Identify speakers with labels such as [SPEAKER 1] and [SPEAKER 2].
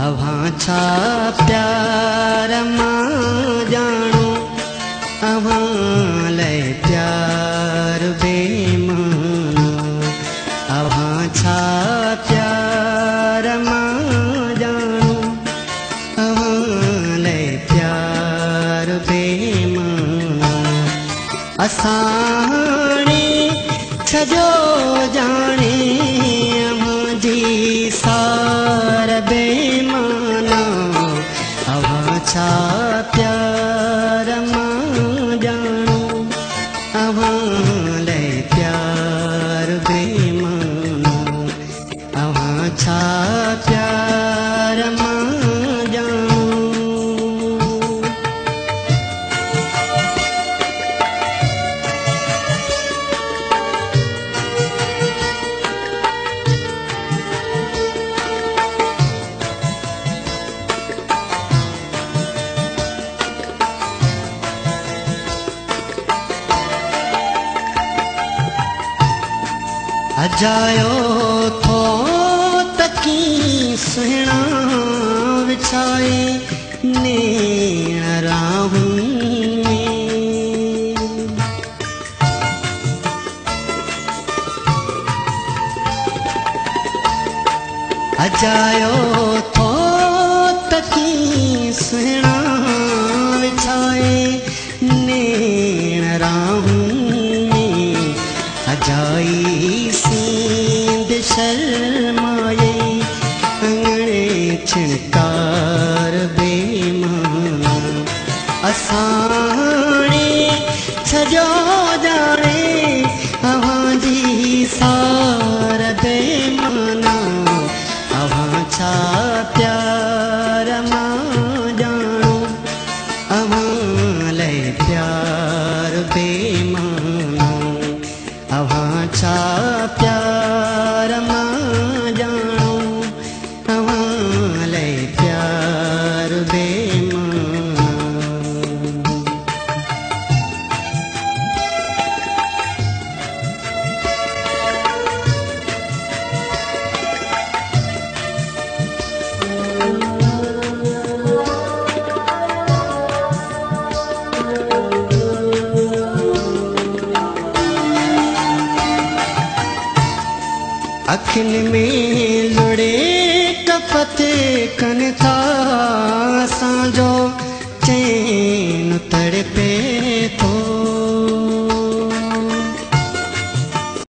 [SPEAKER 1] अव्हां छा प्यार मां जाणो, अव्हां लाइ प्यार बेमानो। अव्हां छा प्यार मां जाणो, अव्हां लाइ प्यार बेमानो। असां छजो जाने अव्हां जी सार बेमाना। अव्हां छा प्यार मां जाणो, अव्हां लाइ प्यार बेमानो। अव्हां छा प्यार मां जाणो। अजायो थो तकी सुहिणा विछाए नेण राहुनि में। अजायो थो तकी सुहिणा विछाए नेण राहुनि में। अजाई सींद शर्माए अंगणे छिणकार बेमाना। असाणे छजो जाने अव्हां जी सार बेमाना। अव्हां छा प्यार मां जाणो, अव्हां लाइ प्यार बेमाना। अव्हां छा प्यार मां जाणो, अव्हां लाइ प्यार बेमाना। अखियुनि में लुड़े कपत कनि था, असांजो चैन तड़पे